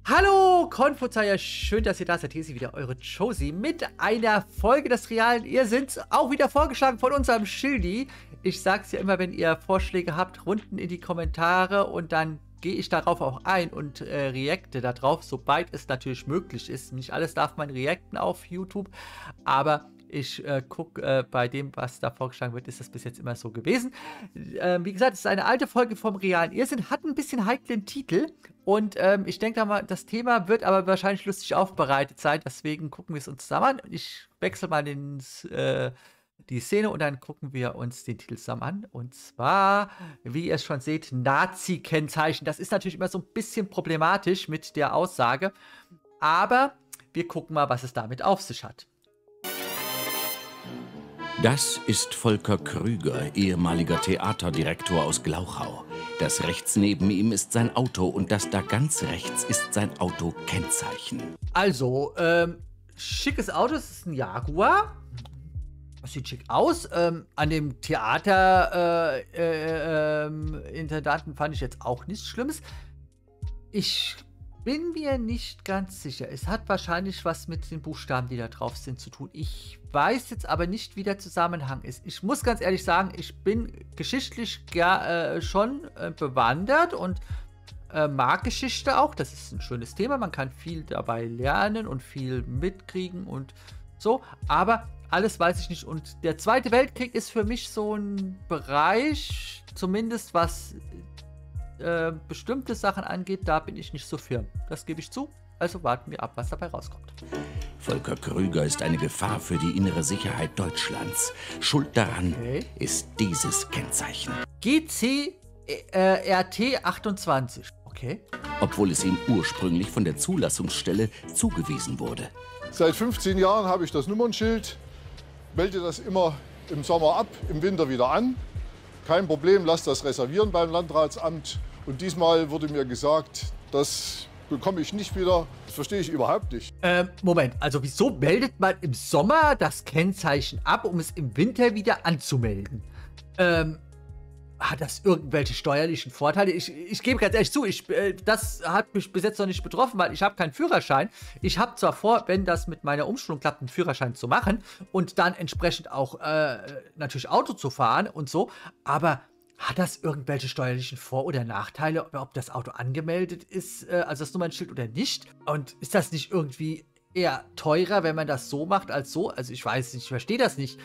Hallo Konfuzeier, schön, dass ihr da seid. Hier ist sie wieder, eure Josie, mit einer Folge des realen Irrsinns, auch wieder vorgeschlagen von unserem Schildi. Ich sag's ja immer, wenn ihr Vorschläge habt, unten in die Kommentare und dann gehe ich darauf auch ein und reacte darauf, sobald es natürlich möglich ist. Nicht alles darf man reacten auf YouTube, aber ich gucke bei dem, was da vorgeschlagen wird, ist das bis jetzt immer so gewesen. Wie gesagt, es ist eine alte Folge vom realen Irrsinn, hat ein bisschen heiklen Titel und ich denke mal, das Thema wird aber wahrscheinlich lustig aufbereitet sein, deswegen gucken wir es uns zusammen an. Ich wechsle mal die Szene und dann gucken wir uns den Titel zusammen an. Und zwar, wie ihr es schon seht, Nazi-Kennzeichen. Das ist natürlich immer so ein bisschen problematisch mit der Aussage, aber wir gucken mal, was es damit auf sich hat. Das ist Volker Krüger, ehemaliger Theaterdirektor aus Glauchau. Das rechts neben ihm ist sein Auto und das da ganz rechts ist sein Autokennzeichen. Also, schickes Auto, das ist ein Jaguar. Das sieht schick aus. An dem Theater-Intendanten fand ich jetzt auch nichts Schlimmes. Ich bin mir nicht ganz sicher. Es hat wahrscheinlich was mit den Buchstaben, die da drauf sind, zu tun. Ich weiß jetzt aber nicht, wie der Zusammenhang ist. Ich muss ganz ehrlich sagen, ich bin geschichtlich schon bewandert und mag Geschichte auch. Das ist ein schönes Thema. Man kann viel dabei lernen und viel mitkriegen und so. Aber alles weiß ich nicht. Und der Zweite Weltkrieg ist für mich so ein Bereich, zumindest was bestimmte Sachen angeht, da bin ich nicht so firm. Das gebe ich zu. Also warten wir ab, was dabei rauskommt. Volker Krüger ist eine Gefahr für die innere Sicherheit Deutschlands. Schuld daran ist dieses Kennzeichen. GCRT 28. Okay. Obwohl es ihm ursprünglich von der Zulassungsstelle zugewiesen wurde. Seit 15 Jahren habe ich das Nummernschild, melde das immer im Sommer ab, im Winter wieder an. Kein Problem, lass das reservieren beim Landratsamt. Und diesmal wurde mir gesagt, das bekomme ich nicht wieder. Das verstehe ich überhaupt nicht. Moment, also wieso meldet man im Sommer das Kennzeichen ab, um es im Winter wieder anzumelden? Hat das irgendwelche steuerlichen Vorteile? Ich gebe ganz ehrlich zu, das hat mich bis jetzt noch nicht betroffen, weil ich habe keinen Führerschein. Ich habe zwar vor, wenn das mit meiner Umschulung klappt, einen Führerschein zu machen und dann entsprechend auch natürlich Auto zu fahren und so, aber hat das irgendwelche steuerlichen Vor- oder Nachteile, ob das Auto angemeldet ist, also das Nummernschild oder nicht? Und ist das nicht irgendwie eher teurer, wenn man das so macht als so? Also ich weiß nicht, ich verstehe das nicht.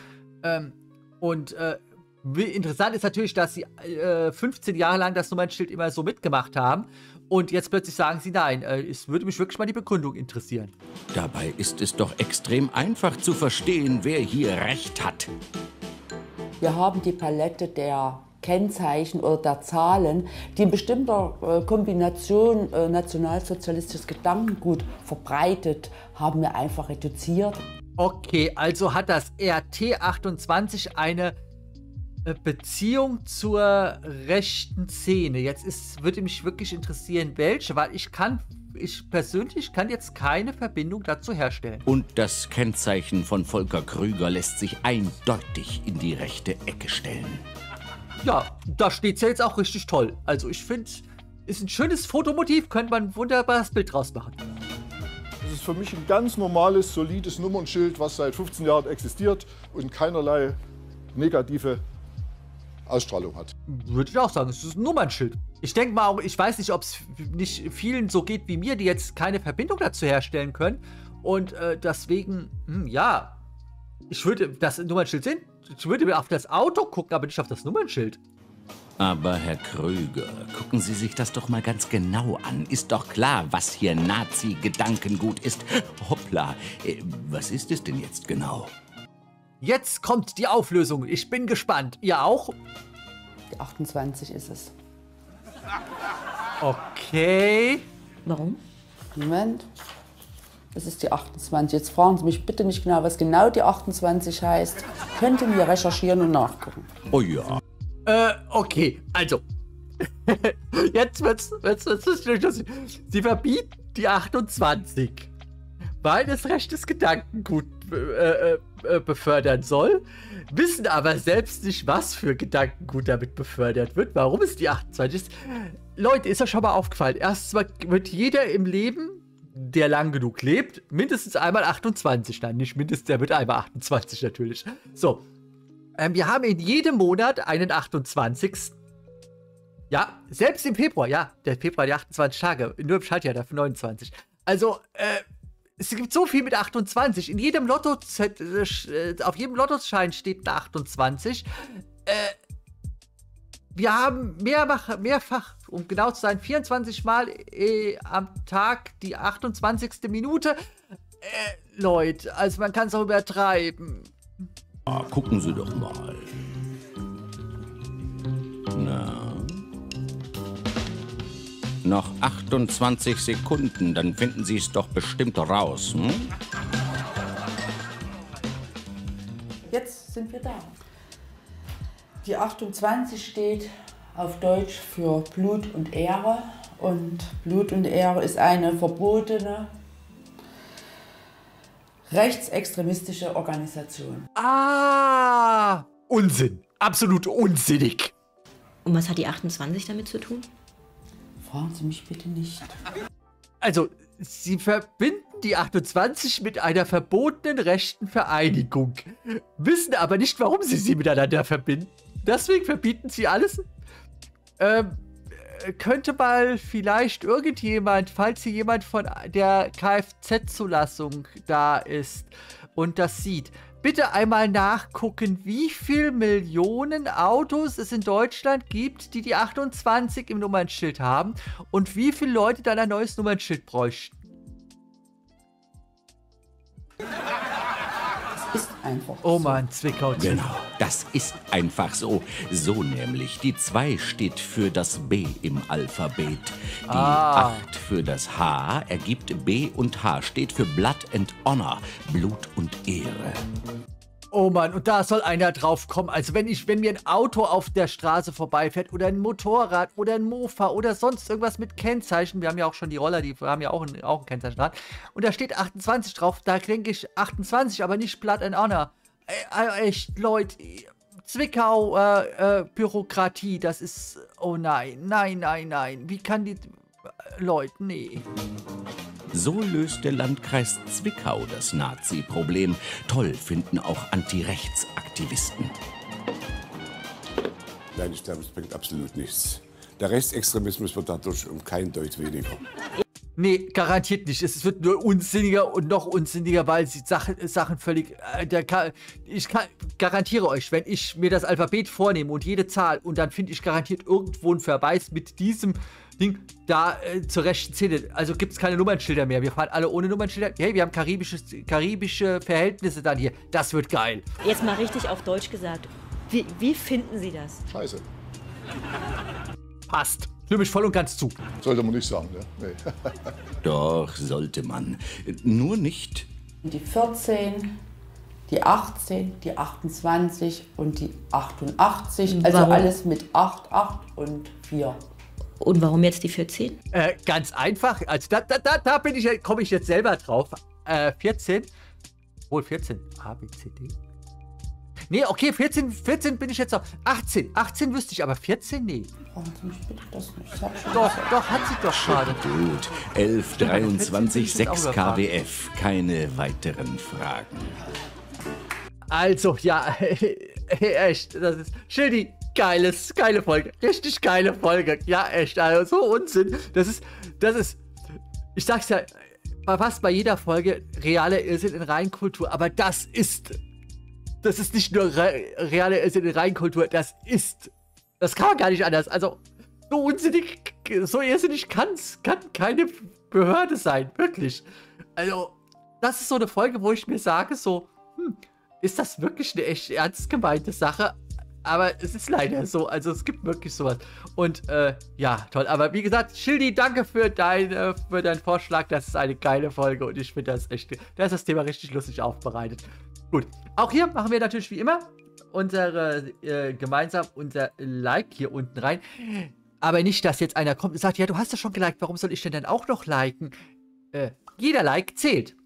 Interessant ist natürlich, dass sie 15 Jahre lang das Nummernschild immer so mitgemacht haben und jetzt plötzlich sagen sie nein. Es würde mich wirklich mal die Begründung interessieren. Dabei ist es doch extrem einfach zu verstehen, wer hier recht hat. Wir haben die Palette der Kennzeichen oder der Zahlen, die in bestimmter Kombination nationalsozialistisches Gedankengut verbreitet, haben wir einfach reduziert. Okay, also hat das RT28 eine Beziehung zur rechten Szene. Jetzt würde mich wirklich interessieren, welche, weil ich persönlich kann jetzt keine Verbindung dazu herstellen. Und das Kennzeichen von Volker Krüger lässt sich eindeutig in die rechte Ecke stellen. Ja, da steht es ja jetzt auch richtig toll. Also ich finde, ist ein schönes Fotomotiv, könnte man ein wunderbares Bild draus machen. Das ist für mich ein ganz normales, solides Nummernschild, was seit 15 Jahren existiert und keinerlei negative Ausstrahlung hat. Würde ich auch sagen, es ist ein Nummernschild. Ich denke mal auch, ich weiß nicht, ob es nicht vielen so geht wie mir, die jetzt keine Verbindung dazu herstellen können. Und deswegen, ja, ich würde das Nummernschild sehen. Ich würde auf das Auto gucken, aber nicht auf das Nummernschild. Aber Herr Krüger, gucken Sie sich das doch mal ganz genau an. Ist doch klar, was hier Nazi-Gedankengut ist. Hoppla, was ist es denn jetzt genau? Jetzt kommt die Auflösung. Ich bin gespannt. Ihr auch? Die 28 ist es. Okay. Warum? Moment. Das ist die 28. Jetzt fragen Sie mich bitte nicht genau, was genau die 28 heißt. Könnt ihr mir recherchieren und nachgucken. Oh ja. Okay, also. Jetzt wird's lustig. Sie verbieten die 28. Weil es rechtes Gedankengut befördern soll, wissen aber selbst nicht, was für Gedankengut damit befördert wird, warum es die 28 ist. Leute, ist euch schon mal aufgefallen, erstens wird jeder im Leben, der lang genug lebt, mindestens einmal 28. Nein, nicht mindestens, der wird einmal 28 natürlich. So, wir haben in jedem Monat einen 28. Ja, selbst im Februar, ja, der Februar, die 28 Tage, nur im Schaltjahr dafür 29. Also, es gibt so viel mit 28. In jedem Lotto, auf jedem Lottoschein steht eine 28. Wir haben mehrfach, um genau zu sein, 24 Mal am Tag die 28. Minute. Leute, also man kann es auch übertreiben. Ah, gucken Sie doch mal. Na? Noch 28 Sekunden, dann finden Sie es doch bestimmt raus, hm? Jetzt sind wir da. Die 28 steht auf Deutsch für Blut und Ehre. Und Blut und Ehre ist eine verbotene rechtsextremistische Organisation. Ah, Unsinn. Absolut unsinnig. Und was hat die 28 damit zu tun? Fragen Sie mich bitte nicht. Also, sie verbinden die 28 mit einer verbotenen rechten Vereinigung, wissen aber nicht, warum sie miteinander verbinden. Deswegen verbieten sie alles. Könnte mal vielleicht irgendjemand, falls hier jemand von der Kfz-Zulassung da ist und das sieht, bitte einmal nachgucken, wie viel Millionen Autos es in Deutschland gibt, die 28 im Nummernschild haben und wie viele Leute dann ein neues Nummernschild bräuchten. Ist einfach Oh so. Mann, Zwickau. Genau, das ist einfach so. So nämlich. Die 2 steht für das B im Alphabet. Die 8 für das H ergibt B und H steht für Blood and Honor, Blut und Ehre. Oh Mann, und da soll einer drauf kommen. Also wenn mir ein Auto auf der Straße vorbeifährt oder ein Motorrad oder ein Mofa oder sonst irgendwas mit Kennzeichen. Wir haben ja auch schon die Roller, die haben ja auch ein Kennzeichen dran. Und da steht 28 drauf. Da denke ich 28, aber nicht Blood and Honor. Echt, Leute. Zwickau, Bürokratie, das ist... Oh nein, nein. Wie kann die... Leute, nee. So löst der Landkreis Zwickau das Nazi-Problem. Toll finden auch Anti-Rechts-Aktivisten. Nein, ich glaube, es bringt absolut nichts. Der Rechtsextremismus wird dadurch um kein Deut weniger. Nee, garantiert nicht. Es wird nur unsinniger und noch unsinniger, weil sie Sachen völlig... ich garantiere euch, wenn ich mir das Alphabet vornehme und jede Zahl und dann finde ich garantiert irgendwo einen Verweis mit diesem Ding da zur rechten Szene. Also gibt es keine Nummernschilder mehr. Wir fahren alle ohne Nummernschilder. Hey, wir haben karibische Verhältnisse dann hier. Das wird geil. Jetzt mal richtig auf Deutsch gesagt. Wie finden Sie das? Scheiße. Passt. Stimme ich voll und ganz zu. Sollte man nicht sagen, ne? Nee. Doch, sollte man. Nur nicht... Die 14, die 18, die 28 und die 88. Also Warum? alles mit 8, 8 und 4. Und warum jetzt die 14? Ganz einfach. Also da komme ich jetzt selber drauf. 14. Wohl 14. A, B, C, D. Nee, okay, 14 bin ich jetzt noch. 18 wüsste ich, aber 14, nee. Fragen Sie mich bitte das nicht. Ich hab schon Doch, hat sie doch gerade. Gut. 11, 23, 6 auch überfragen. KWF. Keine weiteren Fragen. Also, ja, echt, das ist... Schildi, geile Folge. Richtig geile Folge. Ja, echt, also so Unsinn. Das ist... Ich sag's ja, fast bei jeder Folge realer Irrsinn in Reinkultur, aber das ist nicht nur realer Irrsinn in Reinkultur, das kann man gar nicht anders. Also, so unsinnig, so irrsinnig kann keine Behörde sein, wirklich. Also, das ist so eine Folge, wo ich mir sage, so, ist das wirklich eine echt ernst gemeinte Sache? Aber es ist leider so, also es gibt wirklich sowas. Und ja, toll. Aber wie gesagt, Schildi, danke für deinen Vorschlag. Das ist eine geile Folge und ich finde da ist das Thema richtig lustig aufbereitet. Gut, auch hier machen wir natürlich wie immer gemeinsam unser Like hier unten rein. Aber nicht, dass jetzt einer kommt und sagt, ja, du hast das schon geliked, warum soll ich denn dann auch noch liken? Jeder Like zählt.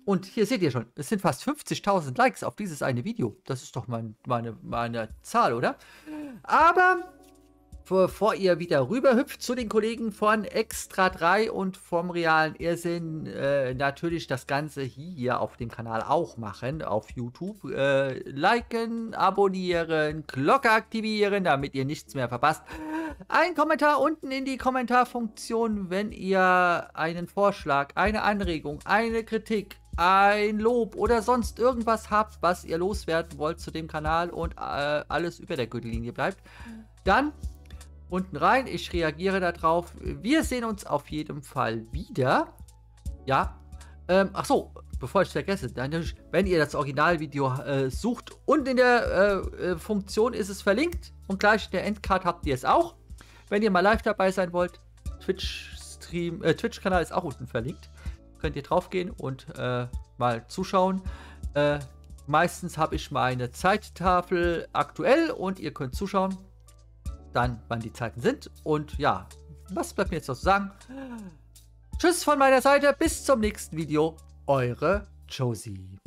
Und hier seht ihr schon, es sind fast 50.000 Likes auf dieses eine Video. Das ist doch meine Zahl, oder? Aber bevor ihr wieder rüberhüpft zu den Kollegen von Extra 3 und vom realen Irrsinn, natürlich das Ganze hier auf dem Kanal auch machen, auf YouTube. Liken, abonnieren, Glocke aktivieren, damit ihr nichts mehr verpasst. Ein Kommentar unten in die Kommentarfunktion, wenn ihr einen Vorschlag, eine Anregung, eine Kritik, ein Lob oder sonst irgendwas habt, was ihr loswerden wollt zu dem Kanal und alles über der Gürtellinie bleibt. Dann unten rein, ich reagiere darauf. Wir sehen uns auf jeden Fall wieder. Ja. Ach so, bevor ich es vergesse, dann, wenn ihr das Originalvideo sucht, unten in der Funktion ist es verlinkt und gleich in der Endcard habt ihr es auch. Wenn ihr mal live dabei sein wollt, Twitch-Kanal ist auch unten verlinkt. Könnt ihr drauf gehen und mal zuschauen. Meistens habe ich meine Zeittafel aktuell und ihr könnt zuschauen, dann wann die Zeiten sind. Und ja, was bleibt mir jetzt noch zu sagen? Tschüss von meiner Seite, bis zum nächsten Video. Eure Josie.